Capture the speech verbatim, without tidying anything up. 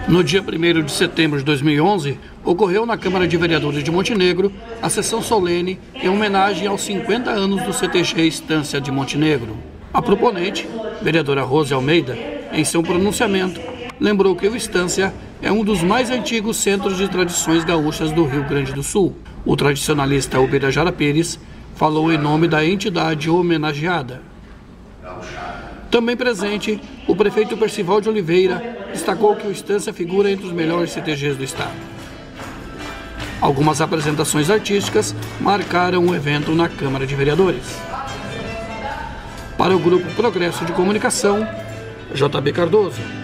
No dia primeiro de setembro de dois mil e onze, ocorreu na Câmara de Vereadores de Montenegro a sessão solene em homenagem aos cinquenta anos do C T G Estância de Montenegro. A proponente, vereadora Rose Almeida, em seu pronunciamento, lembrou que o Estância é um dos mais antigos centros de tradições gaúchas do Rio Grande do Sul. O tradicionalista Ubirajara Pires falou em nome da entidade homenageada. Também presente, o prefeito Percival de Oliveira destacou que o Estância figura entre os melhores C T Gs do estado. Algumas apresentações artísticas marcaram o evento na Câmara de Vereadores. Para o Grupo Progresso de Comunicação, J B Cardoso.